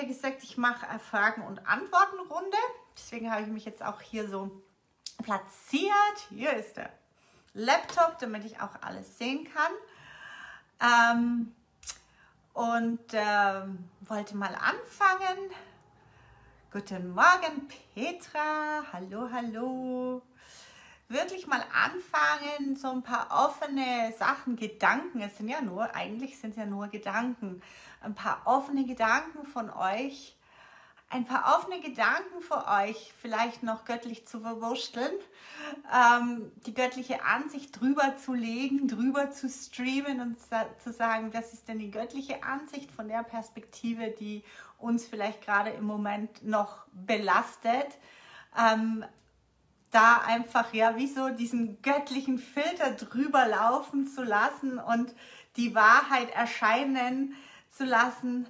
ja gesagt, ich mache eine Fragen- und Antworten-Runde. Deswegen habe ich mich jetzt auch hier so platziert. Hier ist der Laptop, damit ich auch alles sehen kann. Wollte mal anfangen. Guten Morgen, Petra. Hallo, hallo. Wirklich mal anfangen, so ein paar offene Sachen, Gedanken. Es sind ja nur, eigentlich sind es ja nur Gedanken. Ein paar offene Gedanken von euch. Ein paar offene Gedanken für euch, vielleicht noch göttlich zu verwursteln, die göttliche Ansicht drüber zu legen, drüber zu streamen und zu sagen, was ist denn die göttliche Ansicht von der Perspektive, die uns vielleicht gerade im Moment noch belastet. Da einfach, ja, wie so diesen göttlichen Filter drüber laufen zu lassen und die Wahrheit erscheinen zu lassen.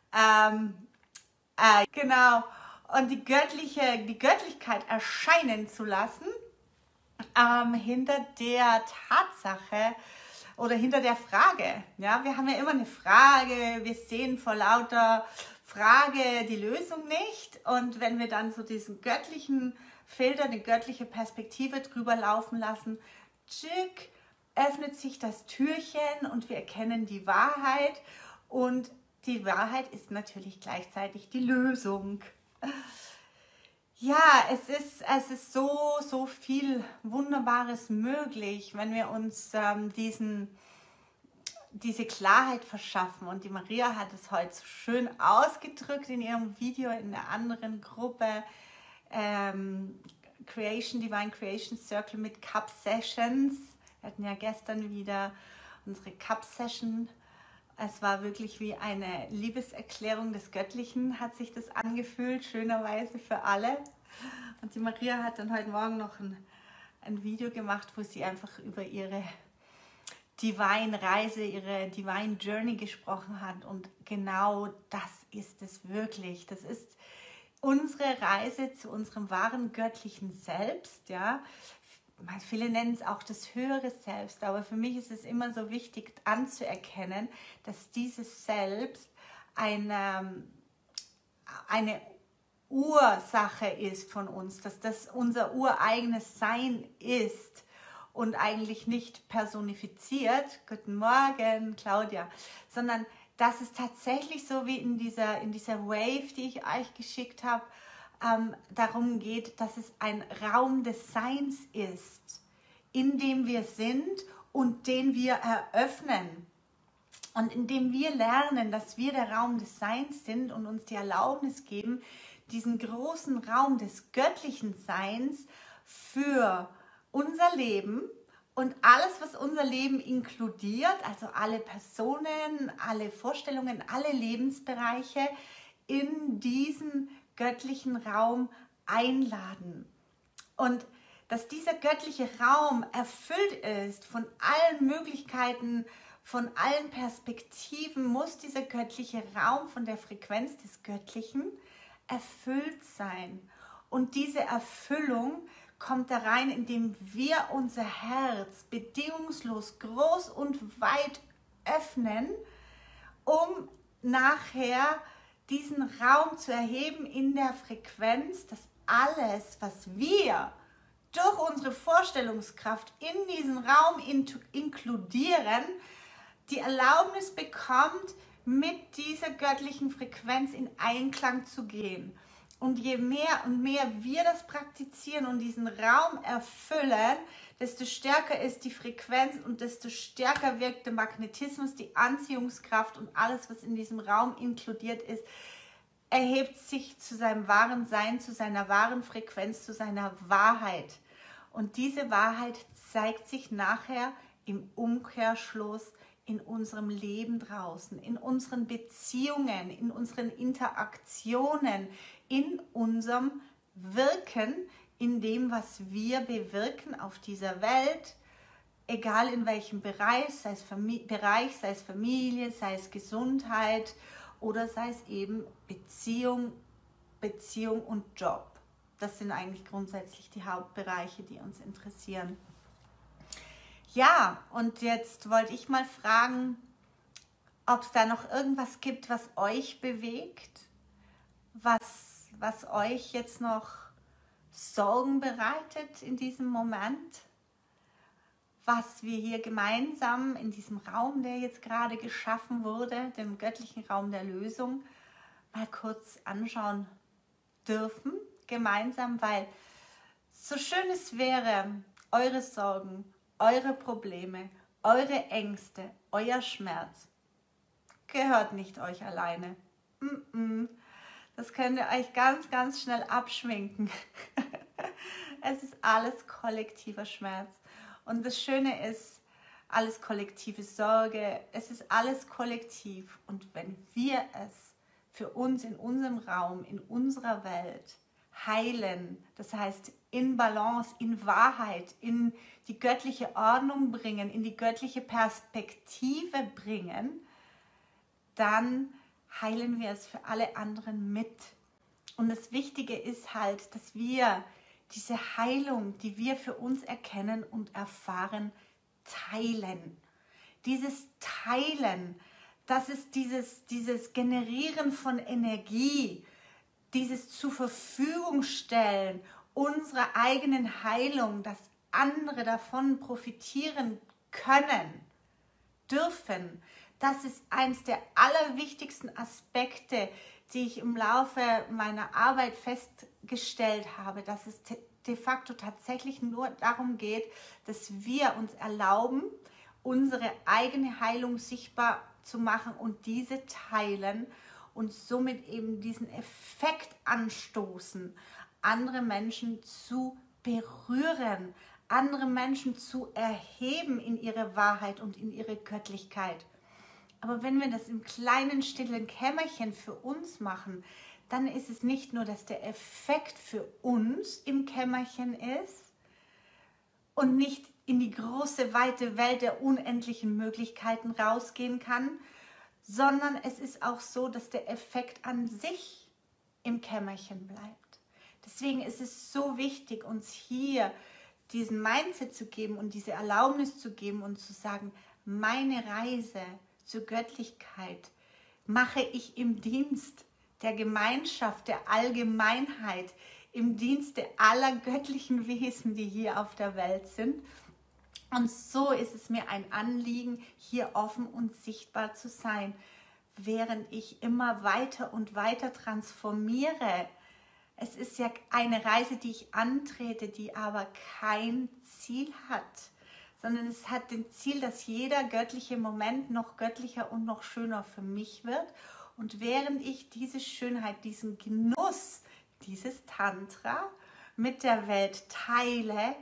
Genau, und die Göttlichkeit erscheinen zu lassen, hinter der Tatsache oder hinter der Frage. Ja, wir haben ja immer eine Frage, wir sehen vor lauter Frage die Lösung nicht. Und wenn wir dann so diesen göttlichen Filter, eine göttliche Perspektive drüber laufen lassen, tschick, öffnet sich das Türchen und wir erkennen die Wahrheit. Und die Wahrheit ist natürlich gleichzeitig die Lösung. Ja, es ist so viel Wunderbares möglich, wenn wir uns diese Klarheit verschaffen. Und die Maria hat es heute so schön ausgedrückt in ihrem Video in einer anderen Gruppe, Divine Creation Circle mit Cup Sessions. Wir hatten ja gestern wieder unsere Cup Session. Es war wirklich wie eine Liebeserklärung des Göttlichen, hat sich das angefühlt, schönerweise für alle. Und die Maria hat dann heute Morgen noch ein Video gemacht, wo sie einfach über ihre Divine Reise, ihre Divine Journey gesprochen hat. Und genau das ist es wirklich. Das ist unsere Reise zu unserem wahren göttlichen Selbst, ja. Viele nennen es auch das höhere Selbst, aber für mich ist es immer so wichtig anzuerkennen, dass dieses Selbst eine Ursache ist von uns, dass das unser ureigenes Sein ist und eigentlich nicht personifiziert, guten Morgen Claudia, sondern dass es tatsächlich so wie in dieser Wave, die ich euch geschickt habe, darum geht, dass es ein Raum des Seins ist, in dem wir sind und den wir eröffnen. Und indem wir lernen, dass wir der Raum des Seins sind und uns die Erlaubnis geben, diesen großen Raum des göttlichen Seins für unser Leben und alles, was unser Leben inkludiert, also alle Personen, alle Vorstellungen, alle Lebensbereiche, in diesen göttlichen Raum einladen. Und dass dieser göttliche Raum erfüllt ist von allen Möglichkeiten, von allen Perspektiven, muss dieser göttliche Raum von der Frequenz des Göttlichen erfüllt sein. Und diese Erfüllung kommt da rein, indem wir unser Herz bedingungslos groß und weit öffnen, um nachher diesen Raum zu erheben in der Frequenz, dass alles, was wir durch unsere Vorstellungskraft in diesen Raum inkludieren, die Erlaubnis bekommt, mit dieser göttlichen Frequenz in Einklang zu gehen. Und je mehr und mehr wir das praktizieren und diesen Raum erfüllen, desto stärker ist die Frequenz und desto stärker wirkt der Magnetismus, die Anziehungskraft und alles, was in diesem Raum inkludiert ist, erhebt sich zu seinem wahren Sein, zu seiner wahren Frequenz, zu seiner Wahrheit. Und diese Wahrheit zeigt sich nachher im Umkehrschluss in unserem Leben draußen, in unseren Beziehungen, in unseren Interaktionen, in unserem Wirken, in dem, was wir bewirken auf dieser Welt, egal in welchem Bereich, sei es Familie, sei es Gesundheit oder sei es eben Beziehung und Job. Das sind eigentlich grundsätzlich die Hauptbereiche, die uns interessieren. Ja, und jetzt wollte ich mal fragen, ob es da noch irgendwas gibt, was euch bewegt, was euch jetzt noch Sorgen bereitet in diesem Moment, was wir hier gemeinsam in diesem Raum, der jetzt gerade geschaffen wurde, dem göttlichen Raum der Lösung, mal kurz anschauen dürfen, gemeinsam, weil so schön es wäre, eure Sorgen, eure Probleme, eure Ängste, euer Schmerz gehört nicht euch alleine. Das könnt ihr euch ganz, ganz schnell abschminken. Es ist alles kollektiver Schmerz. Und das Schöne ist, alles kollektive Sorge, es ist alles kollektiv. Und wenn wir es für uns in unserem Raum, in unserer Welt heilen, das heißt in Balance, in Wahrheit, in die göttliche Ordnung bringen, in die göttliche Perspektive bringen, dann heilen wir es für alle anderen mit. Und das Wichtige ist halt, dass wir diese Heilung, die wir für uns erkennen und erfahren, teilen. Dieses Teilen, das ist dieses Generieren von Energie, dieses zur Verfügung stellen unserer eigenen Heilung, dass andere davon profitieren können, dürfen. Das ist eins der allerwichtigsten Aspekte, die ich im Laufe meiner Arbeit festgestellt habe, dass es de facto tatsächlich nur darum geht, dass wir uns erlauben, unsere eigene Heilung sichtbar zu machen und diese teilen und somit eben diesen Effekt anstoßen, andere Menschen zu berühren, andere Menschen zu erheben in ihre Wahrheit und in ihre Göttlichkeit. Aber wenn wir das im kleinen, stillen Kämmerchen für uns machen, dann ist es nicht nur, dass der Effekt für uns im Kämmerchen ist und nicht in die große, weite Welt der unendlichen Möglichkeiten rausgehen kann, sondern es ist auch so, dass der Effekt an sich im Kämmerchen bleibt. Deswegen ist es so wichtig, uns hier diesen Mindset zu geben und diese Erlaubnis zu geben und zu sagen, meine Reise zur Göttlichkeit mache ich im Dienst der Gemeinschaft, der Allgemeinheit, im Dienste aller göttlichen Wesen, die hier auf der Welt sind. Und so ist es mir ein Anliegen, hier offen und sichtbar zu sein, während ich immer weiter und weiter transformiere. Es ist ja eine Reise, die ich antrete, die aber kein Ziel hat, sondern es hat den Ziel, dass jeder göttliche Moment noch göttlicher und noch schöner für mich wird. Und während ich diese Schönheit, diesen Genuss, dieses Tantra mit der Welt teile,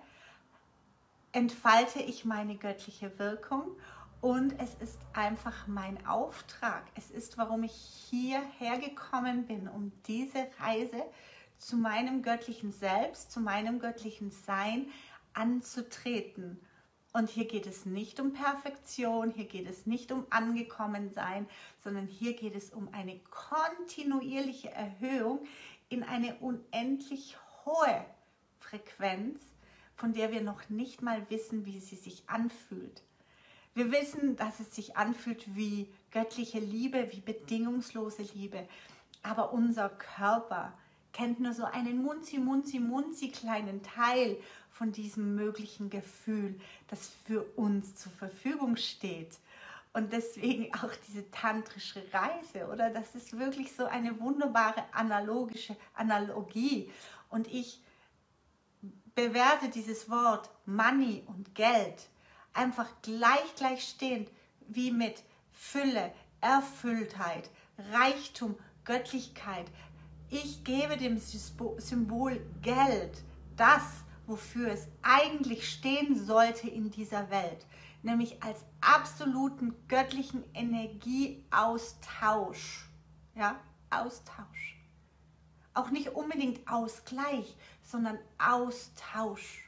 entfalte ich meine göttliche Wirkung und es ist einfach mein Auftrag. Es ist, warum ich hierher gekommen bin, um diese Reise zu meinem göttlichen Selbst, zu meinem göttlichen Sein anzutreten. Und hier geht es nicht um Perfektion, hier geht es nicht um Angekommensein, sondern hier geht es um eine kontinuierliche Erhöhung in eine unendlich hohe Frequenz, von der wir noch nicht mal wissen, wie sie sich anfühlt. Wir wissen, dass es sich anfühlt wie göttliche Liebe, wie bedingungslose Liebe, aber unser Körper kennt nur so einen munzi kleinen Teil von diesem möglichen Gefühl, das für uns zur Verfügung steht. Und deswegen auch diese tantrische Reise, oder? Das ist wirklich so eine wunderbare Analogie. Und ich bewerte dieses Wort Money und Geld einfach gleichstehend wie mit Fülle, Erfülltheit, Reichtum, Göttlichkeit. Ich gebe dem Symbol Geld das, wofür es eigentlich stehen sollte in dieser Welt, nämlich als absoluten göttlichen Energieaustausch. Ja, Austausch. Auch nicht unbedingt Ausgleich, sondern Austausch.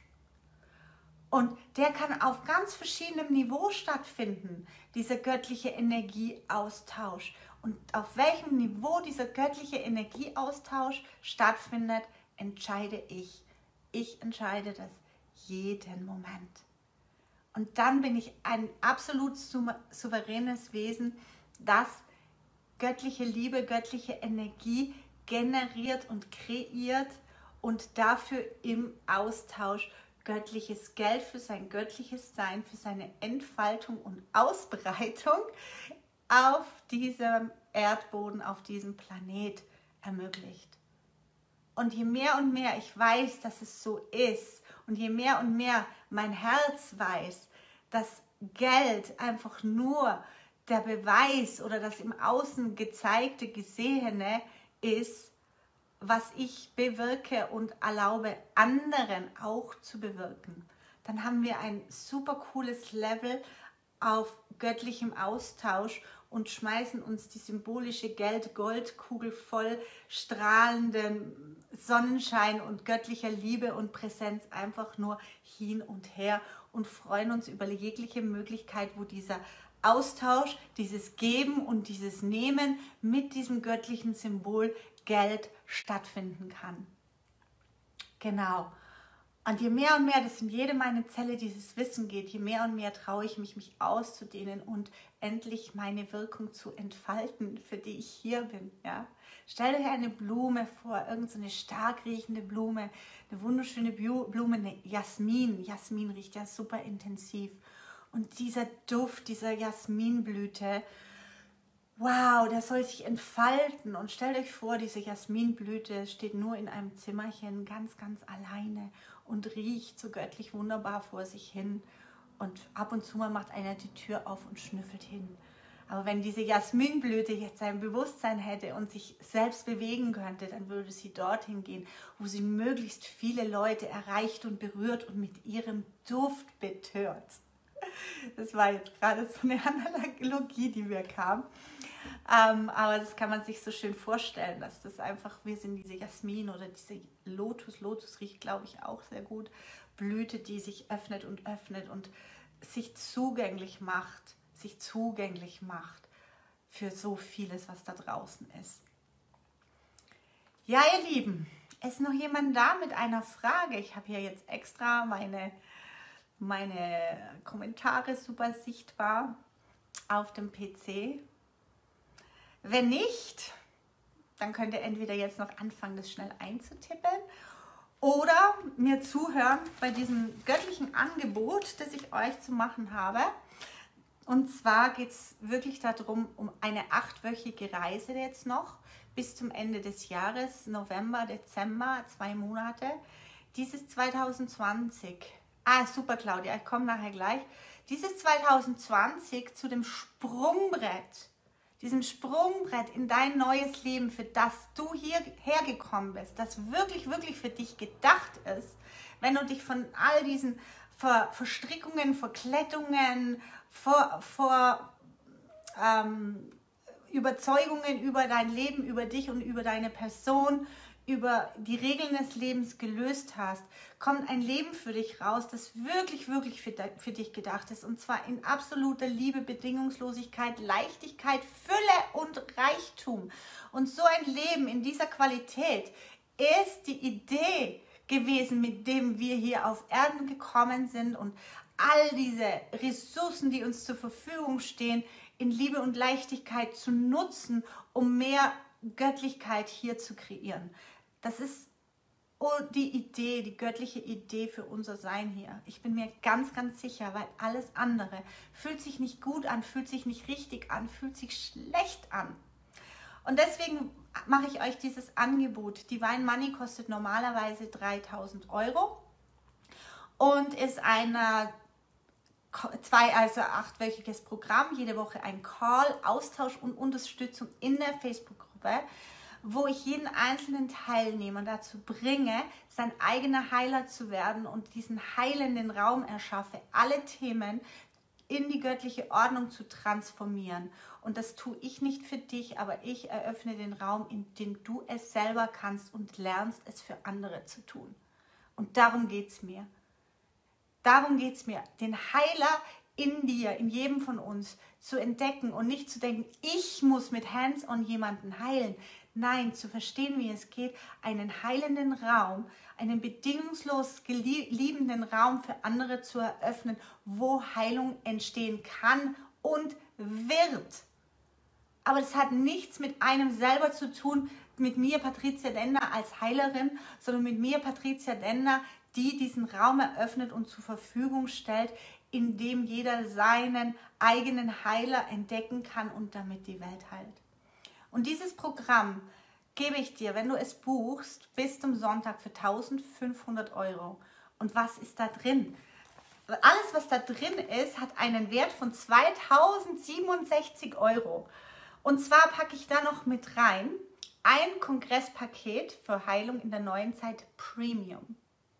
Und der kann auf ganz verschiedenem Niveau stattfinden, dieser göttliche Energieaustausch. Und auf welchem Niveau dieser göttliche Energieaustausch stattfindet, entscheide ich. Ich entscheide das jeden Moment. Und dann bin ich ein absolut souveränes Wesen, das göttliche Liebe, göttliche Energie generiert und kreiert und dafür im Austausch göttliches Geld für sein göttliches Sein, für seine Entfaltung und Ausbreitung auf diesem Erdboden, auf diesem Planet ermöglicht. Und je mehr und mehr ich weiß, dass es so ist und je mehr und mehr mein Herz weiß, dass Geld einfach nur der Beweis oder das im Außen gezeigte, gesehene ist, was ich bewirke und erlaube, anderen auch zu bewirken, dann haben wir ein super cooles Level auf göttlichem Austausch und schmeißen uns die symbolische Geld-Gold-Kugel voll strahlenden Sonnenschein und göttlicher Liebe und Präsenz einfach nur hin und her und freuen uns über jegliche Möglichkeit, wo dieser Austausch, dieses Geben und dieses Nehmen mit diesem göttlichen Symbol Geld stattfinden kann. Genau. Und je mehr und mehr das in jede meine Zelle dieses Wissen geht, je mehr und mehr traue ich mich, mich auszudehnen und endlich meine Wirkung zu entfalten, für die ich hier bin. Ja? Stellt euch eine Blume vor, irgendeine stark riechende Blume, eine wunderschöne Blume, eine Jasmin. Jasmin riecht ja super intensiv. Und dieser Duft dieser Jasminblüte, wow, der soll sich entfalten. Und stellt euch vor, diese Jasminblüte steht nur in einem Zimmerchen ganz, ganz alleine und riecht so göttlich wunderbar vor sich hin. Und ab und zu mal macht einer die Tür auf und schnüffelt hin. Aber wenn diese Jasminblüte jetzt ein Bewusstsein hätte und sich selbst bewegen könnte, dann würde sie dorthin gehen, wo sie möglichst viele Leute erreicht und berührt und mit ihrem Duft betört. Das war jetzt gerade so eine Analogie, die mir kam. Aber das kann man sich so schön vorstellen, dass das einfach, wir sind diese Jasmin oder diese Lotus riecht, glaube ich, auch sehr gut, Blüte, die sich öffnet und sich zugänglich macht für so vieles, was da draußen ist. Ja, ihr Lieben, ist noch jemand da mit einer Frage? Ich habe hier jetzt extra meine Kommentare super sichtbar auf dem PC. Wenn nicht, dann könnt ihr entweder jetzt noch anfangen, das schnell einzutippen oder mir zuhören bei diesem göttlichen Angebot, das ich euch zu machen habe. Und zwar geht es wirklich darum, um eine 8-wöchige Reise jetzt noch bis zum Ende des Jahres, November, Dezember, 2 Monate. Dieses 2020, super Claudia, ich komme nachher gleich. Dieses 2020 zu dem Sprungbrett, diesem Sprungbrett in dein neues Leben, für das du hierher gekommen bist, das wirklich, wirklich für dich gedacht ist, wenn du dich von all diesen Verstrickungen, Verklettungen, Überzeugungen über dein Leben, über dich und über deine Person, über die Regeln des Lebens gelöst hast, kommt ein Leben für dich raus, das wirklich, wirklich für dich gedacht ist. Und zwar in absoluter Liebe, Bedingungslosigkeit, Leichtigkeit, Fülle und Reichtum. Und so ein Leben in dieser Qualität ist die Idee gewesen, mit dem wir hier auf Erden gekommen sind und all diese Ressourcen, die uns zur Verfügung stehen, in Liebe und Leichtigkeit zu nutzen, um mehr Göttlichkeit hier zu kreieren. Das ist die Idee, die göttliche Idee für unser Sein hier. Ich bin mir ganz, ganz sicher, weil alles andere fühlt sich nicht gut an, fühlt sich nicht richtig an, fühlt sich schlecht an. Und deswegen mache ich euch dieses Angebot. Divine Money kostet normalerweise 3.000 € und ist ein 8-wöchiges Programm, jede Woche ein Call, Austausch und Unterstützung in der Facebook-Gruppe, wo ich jeden einzelnen Teilnehmer dazu bringe, sein eigener Heiler zu werden und diesen heilenden Raum erschaffe, alle Themen in die göttliche Ordnung zu transformieren. Und das tue ich nicht für dich, aber ich eröffne den Raum, in dem du es selber kannst und lernst, es für andere zu tun. Und darum geht es mir. Darum geht es mir, den Heiler in dir, in jedem von uns zu entdecken und nicht zu denken, ich muss mit Hands-on jemanden heilen. Nein, zu verstehen, wie es geht, einen heilenden Raum, einen bedingungslos liebenden Raum für andere zu eröffnen, wo Heilung entstehen kann und wird. Aber das hat nichts mit einem selber zu tun, mit mir, Patricia Dender, als Heilerin, sondern mit mir, Patricia Dender, die diesen Raum eröffnet und zur Verfügung stellt, in dem jeder seinen eigenen Heiler entdecken kann und damit die Welt heilt. Und dieses Programm gebe ich dir, wenn du es buchst, bis zum Sonntag für 1.500 €. Und was ist da drin? Alles, was da drin ist, hat einen Wert von 2.067 €. Und zwar packe ich da noch mit rein ein Kongresspaket für Heilung in der neuen Zeit Premium.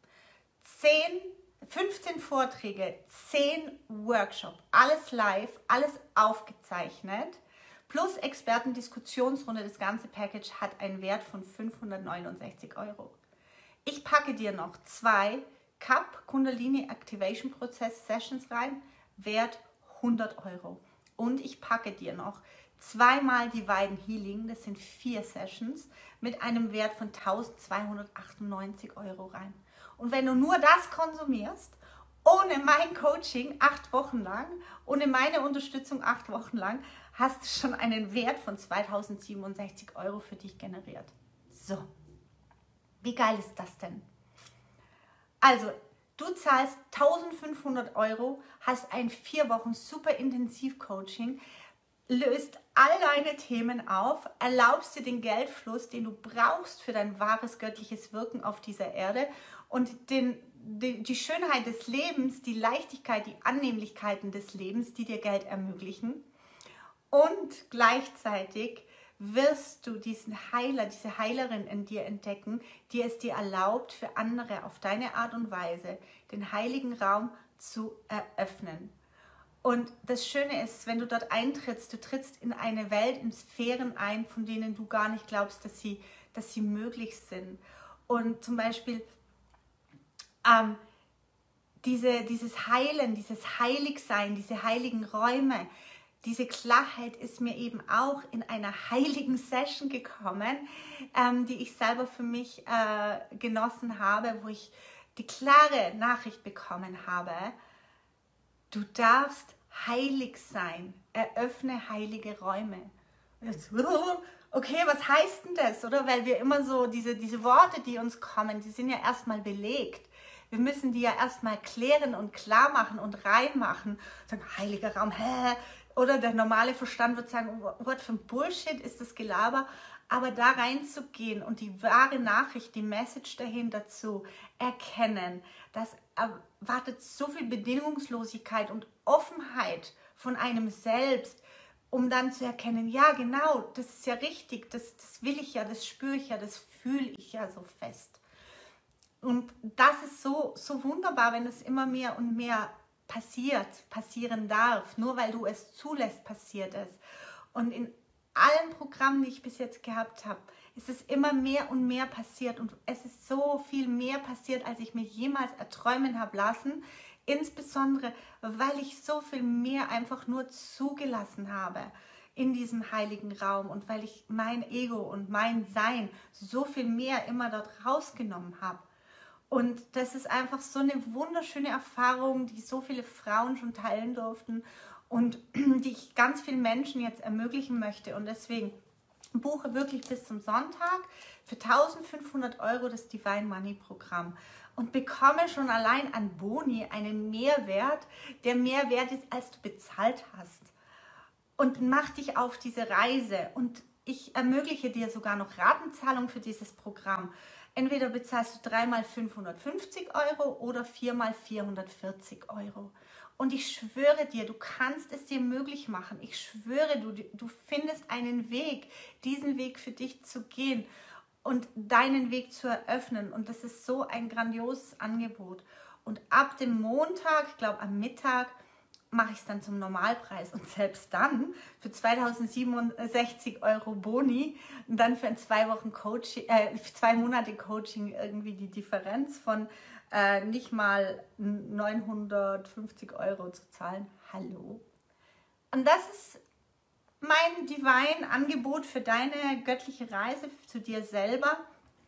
15 Vorträge, 10 Workshops, alles live, alles aufgezeichnet, plus Experten-Diskussionsrunde. Das ganze Package hat einen Wert von 569 €. Ich packe dir noch 2 Cup Kundalini Activation Prozess Sessions rein, Wert 100 €. Und ich packe dir noch 2-mal Divine Healing, das sind 4 Sessions, mit einem Wert von 1.298 € rein. Und wenn du nur das konsumierst, ohne mein Coaching 8 Wochen lang, ohne meine Unterstützung 8 Wochen lang, hast du schon einen Wert von 2.067 € für dich generiert. So, wie geil ist das denn? Also, du zahlst 1.500 €, hast ein 4 Wochen super Intensiv-Coaching, löst all deine Themen auf, erlaubst dir den Geldfluss, den du brauchst für dein wahres göttliches Wirken auf dieser Erde und die Schönheit des Lebens, die Leichtigkeit, die Annehmlichkeiten des Lebens, die dir Geld ermöglichen. Und gleichzeitig wirst du diesen Heiler, diese Heilerin in dir entdecken, die es dir erlaubt, für andere auf deine Art und Weise den heiligen Raum zu eröffnen. Und das Schöne ist, wenn du dort eintrittst, du trittst in eine Welt, in Sphären ein, von denen du gar nicht glaubst, dass sie möglich sind. Und zum Beispiel dieses Heilen, dieses Heiligsein, diese heiligen Räume, diese Klarheit ist mir eben auch in einer heiligen Session gekommen, die ich selber für mich genossen habe, wo ich die klare Nachricht bekommen habe: Du darfst heilig sein, eröffne heilige Räume. Okay, was heißt denn das, oder? Weil wir immer so, diese Worte, die uns kommen, die sind ja erstmal belegt. Wir müssen die ja erstmal klären und klar machen und reinmachen. Sagen, heiliger Raum, hä? Oder der normale Verstand wird sagen, what für ein Bullshit ist das Gelaber? Aber da reinzugehen und die wahre Nachricht, die Message dahinter zu erkennen, das erwartet so viel Bedingungslosigkeit und Offenheit von einem selbst, um dann zu erkennen, ja genau, das ist ja richtig, das will ich ja, das spüre ich ja, das fühle ich ja so fest. Und das ist so wunderbar, wenn es immer mehr und mehr passieren darf, nur weil du es zulässt, passiert es. Und in allen Programmen, die ich bis jetzt gehabt habe, ist es immer mehr und mehr passiert und es ist so viel mehr passiert, als ich mir jemals erträumen habe lassen, insbesondere, weil ich so viel mehr einfach nur zugelassen habe in diesem heiligen Raum und weil ich mein Ego und mein Sein so viel mehr immer dort rausgenommen habe. Und das ist einfach so eine wunderschöne Erfahrung, die so viele Frauen schon teilen durften und die ich ganz vielen Menschen jetzt ermöglichen möchte. Und deswegen buche wirklich bis zum Sonntag für 1.500 € das Divine Money Programm und bekomme schon allein an Boni einen Mehrwert, der mehr wert ist, als du bezahlt hast. Und mach dich auf diese Reise und ich ermögliche dir sogar noch Ratenzahlung für dieses Programm. Entweder bezahlst du 3-mal 550 € oder 4-mal 440 €. Und ich schwöre dir, du kannst es dir möglich machen. Ich schwöre, du findest einen Weg, diesen Weg für dich zu gehen und deinen Weg zu eröffnen. Und das ist so ein grandioses Angebot. Und ab dem Montag, ich glaube am Mittag, mache ich es dann zum Normalpreis und selbst dann für 2.067 € Boni und dann für ein 2 Monate Coaching irgendwie die Differenz von nicht mal 950 € zu zahlen. Hallo. Und das ist mein Divine-Angebot für deine göttliche Reise zu dir selber,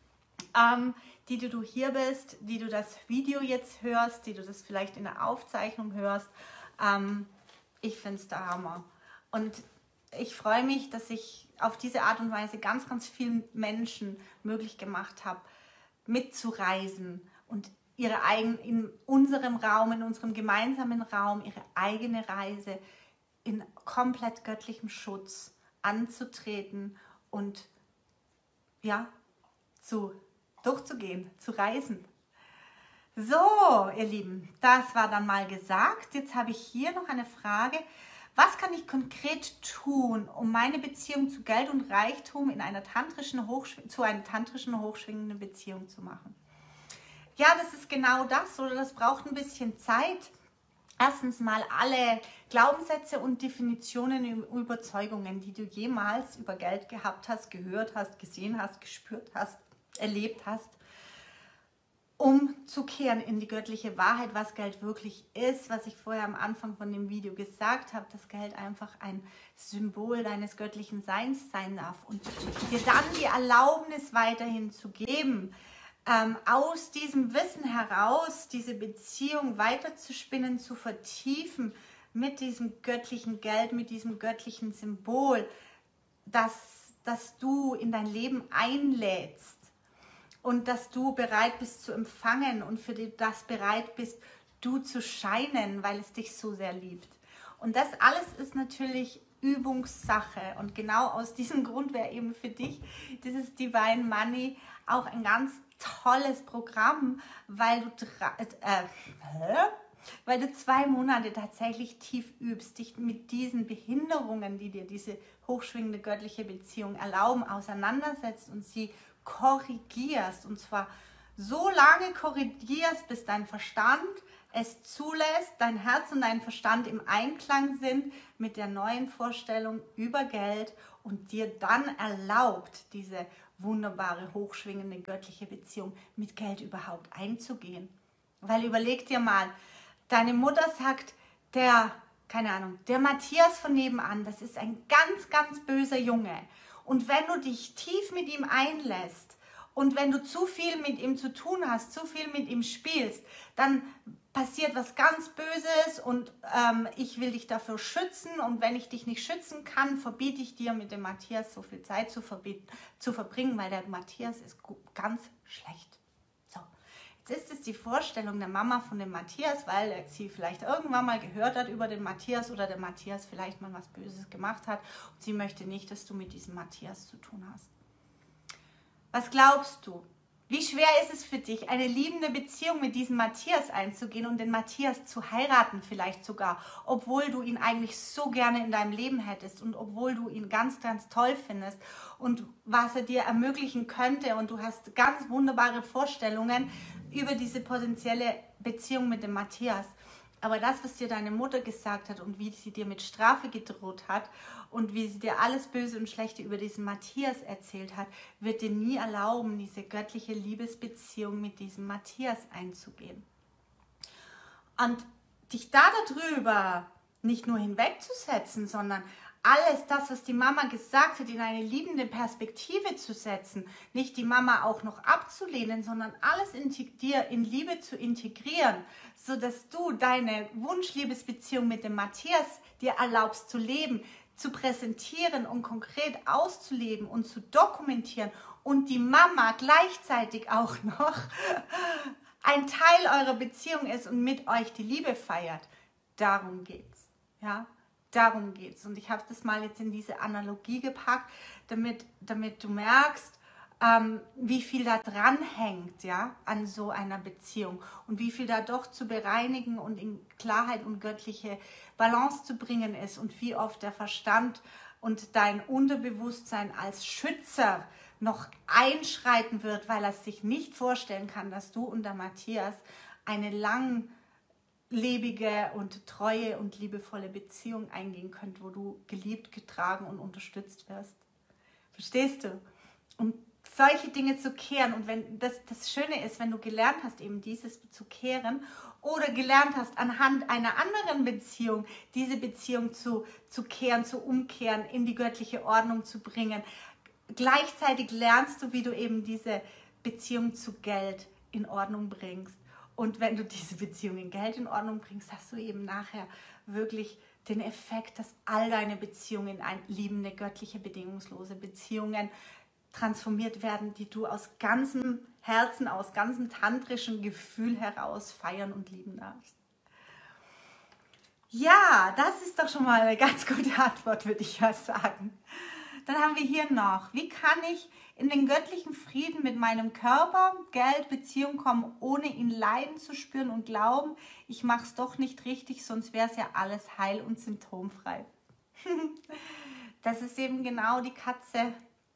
die du hier bist, die du das Video jetzt hörst, die du das vielleicht in der Aufzeichnung hörst. Ich finde es der Hammer. Und ich freue mich, dass ich auf diese Art und Weise ganz, ganz vielen Menschen möglich gemacht habe, mitzureisen und in unserem Raum, in unserem gemeinsamen Raum, ihre eigene Reise in komplett göttlichem Schutz anzutreten und ja, durchzugehen, zu reisen. So, ihr Lieben, das war dann mal gesagt. Jetzt habe ich hier noch eine Frage. Was kann ich konkret tun, um meine Beziehung zu Geld und Reichtum zu einer tantrischen, hochschwingenden Beziehung zu machen? Ja, das ist genau das, oder das braucht ein bisschen Zeit. Erstens mal alle Glaubenssätze und Definitionen und Überzeugungen, die du jemals über Geld gehabt hast, gehört hast, gesehen hast, gespürt hast, erlebt hast, umzukehren in die göttliche Wahrheit, was Geld wirklich ist, was ich vorher am Anfang von dem Video gesagt habe, dass Geld einfach ein Symbol deines göttlichen Seins sein darf und dir dann die Erlaubnis weiterhin zu geben, aus diesem Wissen heraus diese Beziehung weiterzuspinnen, zu vertiefen mit diesem göttlichen Geld, mit diesem göttlichen Symbol, das du in dein Leben einlädst und dass du bereit bist zu empfangen und für das bereit bist, du zu scheinen, weil es dich so sehr liebt. Und das alles ist natürlich Übungssache und genau aus diesem Grund wäre eben für dich dieses Divine Money auch ein ganz tolles Programm, weil du 2 Monate tatsächlich tief übst, dich mit diesen Behinderungen, die dir diese hochschwingende göttliche Beziehung erlauben, auseinandersetzt und sie korrigierst. Und zwar so lange korrigierst, bis dein Verstand es zulässt, dein Herz und dein Verstand im Einklang sind mit der neuen Vorstellung über Geld und dir dann erlaubt, diese wunderbare, hochschwingende, göttliche Beziehung mit Geld überhaupt einzugehen. Weil überleg dir mal, deine Mutter sagt, der Matthias von nebenan, das ist ein ganz, ganz böser Junge. Und wenn du dich tief mit ihm einlässt und wenn du zu viel mit ihm zu tun hast, zu viel mit ihm spielst, dann passiert was ganz Böses und ich will dich dafür schützen und wenn ich dich nicht schützen kann, verbiete ich dir mit dem Matthias so viel Zeit zu verbringen, weil der Matthias ist ganz schlecht. So, jetzt ist es die Vorstellung der Mama von dem Matthias, weil sie vielleicht irgendwann mal gehört hat über den Matthias oder der Matthias vielleicht mal was Böses gemacht hat und sie möchte nicht, dass du mit diesem Matthias zu tun hast. Was glaubst du? Wie schwer ist es für dich, eine liebende Beziehung mit diesem Matthias einzugehen und den Matthias zu heiraten vielleicht sogar, obwohl du ihn eigentlich so gerne in deinem Leben hättest und obwohl du ihn ganz, ganz toll findest und was er dir ermöglichen könnte und du hast ganz wunderbare Vorstellungen über diese potenzielle Beziehung mit dem Matthias. Aber das, was dir deine Mutter gesagt hat und wie sie dir mit Strafe gedroht hat und wie sie dir alles Böse und Schlechte über diesen Matthias erzählt hat, wird dir nie erlauben, diese göttliche Liebesbeziehung mit diesem Matthias einzugehen. Und dich darüber nicht nur hinwegzusetzen, sondern alles das, was die Mama gesagt hat, in eine liebende Perspektive zu setzen, nicht die Mama auch noch abzulehnen, sondern alles in dir in Liebe zu integrieren, sodass du deine Wunschliebesbeziehung mit dem Matthias dir erlaubst zu leben, zu präsentieren und konkret auszuleben und zu dokumentieren und die Mama gleichzeitig auch noch ein Teil eurer Beziehung ist und mit euch die Liebe feiert. Darum geht's, ja. Darum geht's. Und ich habe das mal jetzt in diese Analogie gepackt, damit du merkst, wie viel da dran hängt, ja, an so einer Beziehung und wie viel da doch zu bereinigen und in Klarheit und göttliche Balance zu bringen ist und wie oft der Verstand und dein Unterbewusstsein als Schützer noch einschreiten wird, weil er sich nicht vorstellen kann, dass du und der Matthias eine langlebige und treue und liebevolle Beziehung eingehen könnt, wo du geliebt, getragen und unterstützt wirst. Verstehst du? Und solche Dinge zu kehren und wenn das Schöne ist, wenn du gelernt hast, eben dieses zu kehren oder gelernt hast, anhand einer anderen Beziehung diese Beziehung zu kehren, zu umkehren, in die göttliche Ordnung zu bringen, gleichzeitig lernst du, wie du eben diese Beziehung zu Geld in Ordnung bringst. Und wenn du diese Beziehung in Geld in Ordnung bringst, hast du eben nachher wirklich den Effekt, dass all deine Beziehungen in liebende, göttliche, bedingungslose Beziehungen transformiert werden, die du aus ganzem Herzen, aus ganzem tantrischen Gefühl heraus feiern und lieben darfst. Ja, das ist doch schon mal eine ganz gute Antwort, würde ich ja sagen. Dann haben wir hier noch, wie kann ich in den göttlichen Frieden mit meinem Körper, Geld, Beziehung kommen, ohne ihn leiden zu spüren und glauben, ich mache es doch nicht richtig, sonst wäre es ja alles heil und symptomfrei. Das ist eben genau die Katze,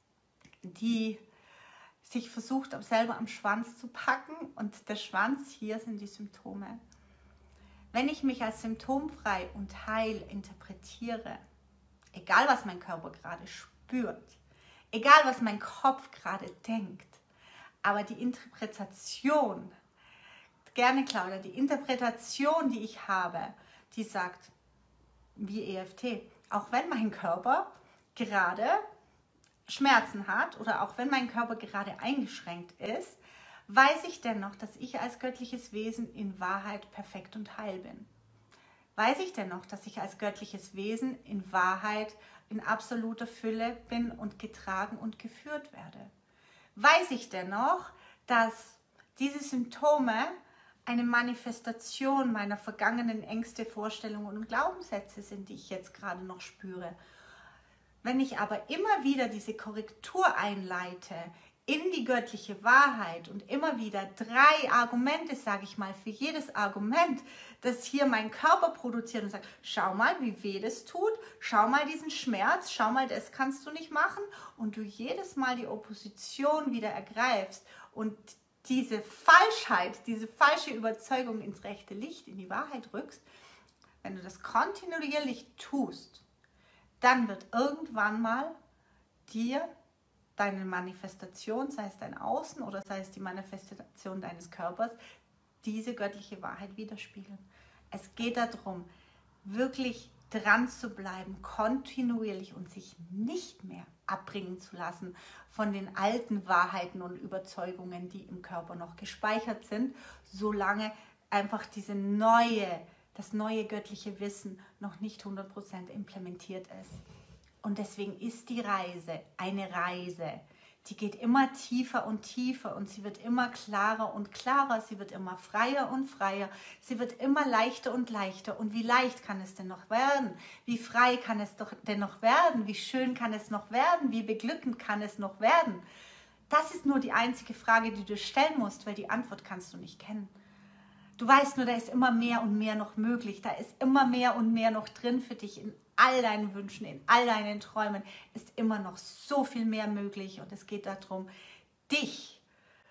die sich versucht, selber am Schwanz zu packen, und der Schwanz hier sind die Symptome. Wenn ich mich als symptomfrei und heil interpretiere, egal was mein Körper gerade spürt, egal was mein Kopf gerade denkt, aber die Interpretation, gerne Claudia, die Interpretation, die ich habe, die sagt, wie EFT, auch wenn mein Körper gerade Schmerzen hat oder auch wenn mein Körper gerade eingeschränkt ist, weiß ich dennoch, dass ich als göttliches Wesen in Wahrheit perfekt und heil bin. Weiß ich dennoch, dass ich als göttliches Wesen in Wahrheit in absoluter Fülle bin und getragen und geführt werde. Weiß ich dennoch, dass diese Symptome eine Manifestation meiner vergangenen Ängste, Vorstellungen und Glaubenssätze sind, die ich jetzt gerade noch spüre. Wenn ich aber immer wieder diese Korrektur einleite in die göttliche Wahrheit und immer wieder 3 Argumente, sage ich mal, für jedes Argument, das hier mein Körper produziert und sagt, schau mal, wie weh das tut, schau mal diesen Schmerz, schau mal, das kannst du nicht machen, und du jedes Mal die Opposition wieder ergreifst und diese Falschheit, diese falsche Überzeugung ins rechte Licht, in die Wahrheit rückst, wenn du das kontinuierlich tust, dann wird irgendwann mal dir deine Manifestation, sei es dein Außen oder sei es die Manifestation deines Körpers, diese göttliche Wahrheit widerspiegeln. Es geht darum, wirklich dran zu bleiben, kontinuierlich, und sich nicht mehr abbringen zu lassen von den alten Wahrheiten und Überzeugungen, die im Körper noch gespeichert sind, solange einfach das neue göttliche Wissen noch nicht 100% implementiert ist. Und deswegen ist die Reise eine Reise, die geht immer tiefer und tiefer, und sie wird immer klarer und klarer, sie wird immer freier und freier, sie wird immer leichter und leichter. Und wie leicht kann es denn noch werden? Wie frei kann es doch denn noch werden? Wie schön kann es noch werden? Wie beglückend kann es noch werden? Das ist nur die einzige Frage, die du stellen musst, weil die Antwort kannst du nicht kennen. Du weißt nur, da ist immer mehr und mehr noch möglich, da ist immer mehr und mehr noch drin für dich. In all deinen Wünschen, in all deinen Träumen ist immer noch so viel mehr möglich, und es geht darum, dich,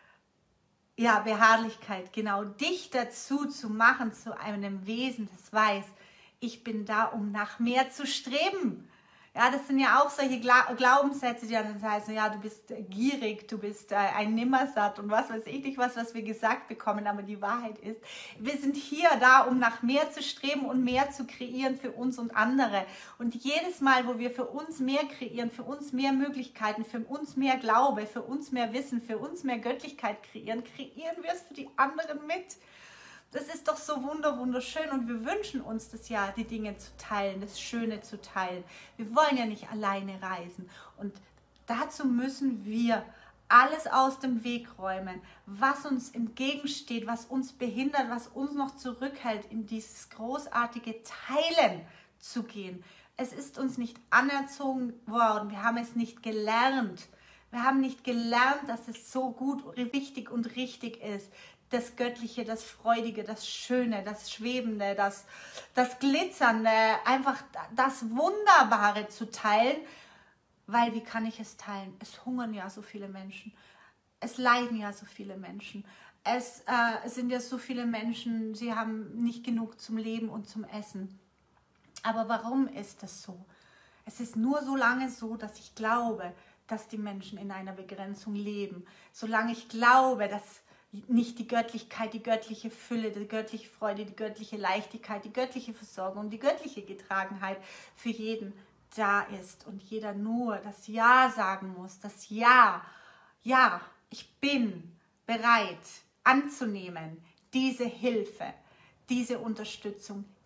ja, Beharrlichkeit, genau, dich dazu zu machen, zu einem Wesen, das weiß, ich bin da, um nach mehr zu streben. Ja, das sind ja auch solche Glaubenssätze, die dann heißen, ja, du bist gierig, du bist ein Nimmersatt und was weiß ich nicht, was wir gesagt bekommen. Aber die Wahrheit ist, wir sind hier da, um nach mehr zu streben und mehr zu kreieren für uns und andere. Und jedes Mal, wo wir für uns mehr kreieren, für uns mehr Möglichkeiten, für uns mehr Glaube, für uns mehr Wissen, für uns mehr Göttlichkeit kreieren, kreieren wir es für die anderen mit. Das ist doch so wunderschön, und wir wünschen uns das ja, die Dinge zu teilen, das Schöne zu teilen. Wir wollen ja nicht alleine reisen, und dazu müssen wir alles aus dem Weg räumen, was uns entgegensteht, was uns behindert, was uns noch zurückhält, in dieses großartige Teilen zu gehen. Es ist uns nicht anerzogen worden, wir haben es nicht gelernt. Wir haben nicht gelernt, dass es so gut, wichtig und richtig ist, das Göttliche, das Freudige, das Schöne, das Schwebende, das Glitzernde, einfach das Wunderbare zu teilen, weil wie kann ich es teilen? Es hungern ja so viele Menschen, es leiden ja so viele Menschen, es sind ja so viele Menschen, sie haben nicht genug zum Leben und zum Essen. Aber warum ist das so? Es ist nur so lange so, dass ich glaube, dass die Menschen in einer Begrenzung leben. Solange ich glaube, dass nicht die Göttlichkeit, die göttliche Fülle, die göttliche Freude, die göttliche Leichtigkeit, die göttliche Versorgung, die göttliche Getragenheit für jeden da ist, und jeder nur das Ja sagen muss, das Ja, ich bin bereit anzunehmen, diese Hilfe, diese Unterstützung,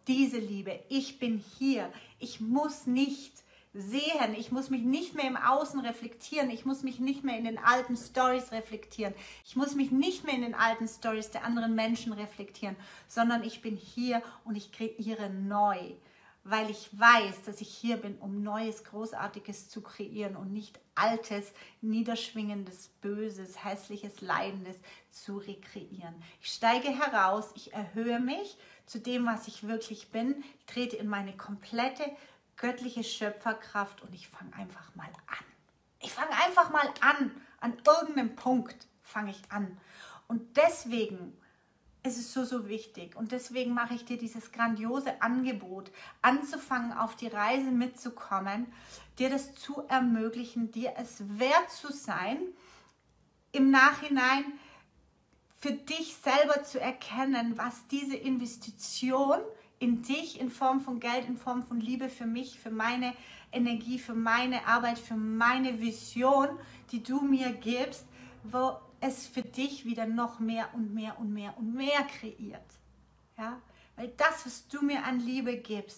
diese Liebe. Ich bin hier. Ich muss nicht sehen. Ich muss mich nicht mehr im Außen reflektieren. Ich muss mich nicht mehr in den alten Stories reflektieren. Ich muss mich nicht mehr in den alten Stories der anderen Menschen reflektieren, sondern ich bin hier und ich kreiere neu, weil ich weiß, dass ich hier bin, um Neues, Großartiges zu kreieren und nicht Altes, Niederschwingendes, Böses, Hässliches, Leidendes zu rekreieren. Ich steige heraus, ich erhöhe mich zu dem, was ich wirklich bin, ich trete in meine komplette göttliche Schöpferkraft und ich fange einfach mal an. Ich fange einfach mal an irgendeinem Punkt fange ich an. Und deswegen ist es so wichtig und deswegen mache ich dir dieses grandiose Angebot, anzufangen, auf die Reise mitzukommen, dir das zu ermöglichen, dir es wert zu sein, im Nachhinein für dich selber zu erkennen, was diese Investition in dich in Form von Geld, in Form von Liebe für mich, für meine Energie, für meine Arbeit, für meine Vision, die du mir gibst, wo es für dich wieder noch mehr und mehr und mehr und mehr kreiert. Ja? Weil das, was du mir an Liebe gibst,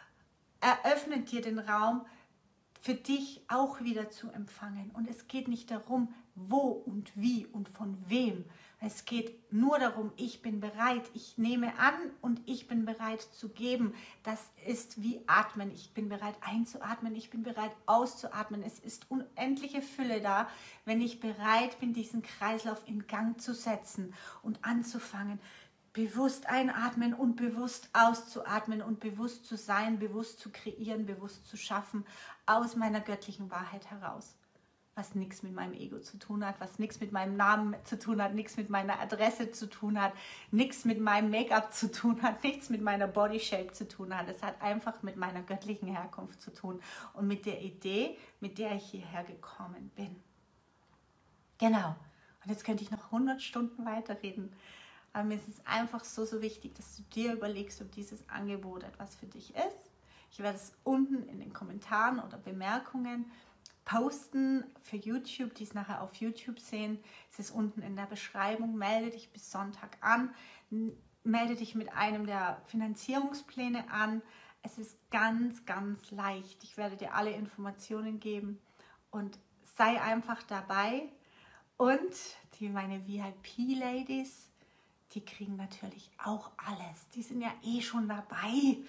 eröffnet dir den Raum, für dich auch wieder zu empfangen. Und es geht nicht darum, wo und wie und von wem. Es geht nur darum, ich bin bereit, ich nehme an und ich bin bereit zu geben. Das ist wie Atmen. Ich bin bereit einzuatmen, ich bin bereit auszuatmen. Es ist unendliche Fülle da, wenn ich bereit bin, diesen Kreislauf in Gang zu setzen und anzufangen, bewusst einatmen und bewusst auszuatmen und bewusst zu sein, bewusst zu kreieren, bewusst zu schaffen, aus meiner göttlichen Wahrheit heraus. Was nichts mit meinem Ego zu tun hat, was nichts mit meinem Namen zu tun hat, nichts mit meiner Adresse zu tun hat, nichts mit meinem Make-up zu tun hat, nichts mit meiner Body-Shape zu tun hat. Es hat einfach mit meiner göttlichen Herkunft zu tun und mit der Idee, mit der ich hierher gekommen bin. Genau. Und jetzt könnte ich noch 100 Stunden weiterreden. Aber mir ist es einfach so wichtig, dass du dir überlegst, ob dieses Angebot etwas für dich ist. Ich werde es unten in den Kommentaren oder Bemerkungen posten für YouTube, die es nachher auf YouTube sehen. Es ist unten in der Beschreibung. Melde dich bis Sonntag an. Melde dich mit einem der Finanzierungspläne an. Es ist ganz leicht. Ich werde dir alle Informationen geben und sei einfach dabei. Und meine VIP-Ladies, die kriegen natürlich auch alles. Die sind ja eh schon dabei.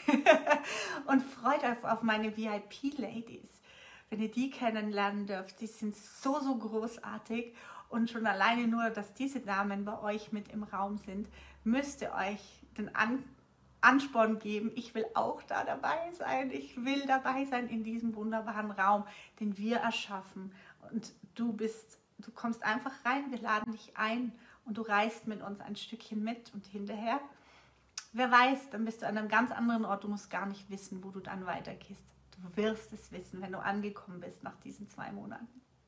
Und freut euch auf meine VIP-Ladies. Wenn ihr die kennenlernen dürft, die sind so großartig. Und schon alleine nur, dass diese Damen bei euch mit im Raum sind, müsst ihr euch den Ansporn geben. Ich will auch da dabei sein. Ich will dabei sein in diesem wunderbaren Raum, den wir erschaffen. Und du kommst einfach rein, wir laden dich ein. Und du reist mit uns ein Stückchen mit und hinterher, wer weiß, dann bist du an einem ganz anderen Ort. Du musst gar nicht wissen, wo du dann weitergehst. Du wirst es wissen, wenn du angekommen bist nach diesen 2 Monaten.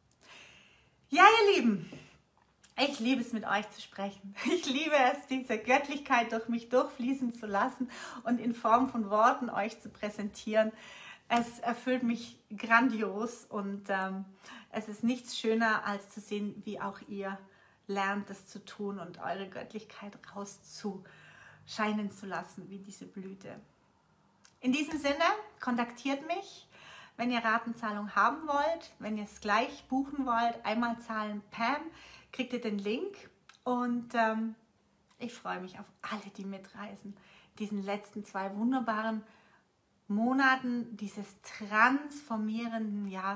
Ja, ihr Lieben, ich liebe es, mit euch zu sprechen. Ich liebe es, diese Göttlichkeit durch mich durchfließen zu lassen und in Form von Worten euch zu präsentieren. Es erfüllt mich grandios und es ist nichts schöner, als zu sehen, wie auch ihr lernt es zu tun und eure Göttlichkeit rauszuscheinen zu lassen, wie diese Blüte. In diesem Sinne, kontaktiert mich, wenn ihr Ratenzahlung haben wollt, wenn ihr es gleich buchen wollt, einmal zahlen Pam, kriegt ihr den Link und ich freue mich auf alle, die mitreisen. Diesen letzten 2 wunderbaren Monaten dieses transformierenden Jahr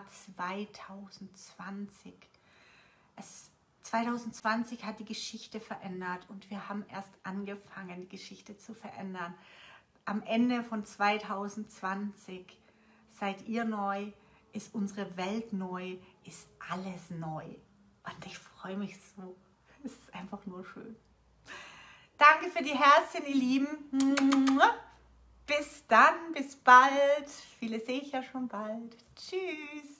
2020. 2020 hat die Geschichte verändert und wir haben erst angefangen, die Geschichte zu verändern. Am Ende von 2020 seid ihr neu, ist unsere Welt neu, ist alles neu. Und ich freue mich so. Es ist einfach nur schön. Danke für die Herzchen, ihr Lieben. Bis dann, bis bald. Viele sehe ich ja schon bald. Tschüss.